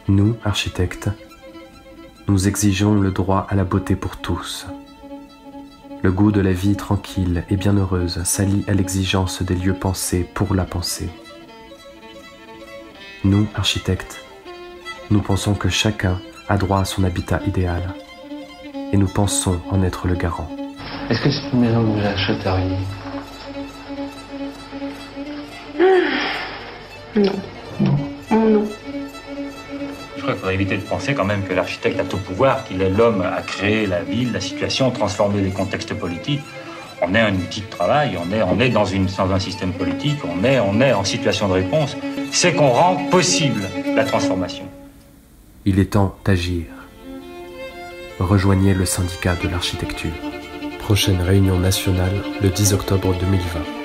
Nous, architectes, nous exigeons le droit à la beauté pour tous. Le goût de la vie tranquille et bienheureuse s'allie à l'exigence des lieux pensés pour la pensée. Nous, architectes, nous pensons que chacun a droit à son habitat idéal, et nous pensons en être le garant. Est-ce que c'est une maison que vous achèteriez? Non. Non. Non. Je crois qu'il faudrait éviter de penser quand même que l'architecte a tout pouvoir, qu'il est l'homme à créer la ville, la situation, transformer les contextes politiques. On est un outil de travail, on est dans un système politique, on est en situation de réponse. C'est qu'on rend possible la transformation. Il est temps d'agir. Rejoignez le syndicat de l'architecture. Prochaine réunion nationale le 10 octobre 2020.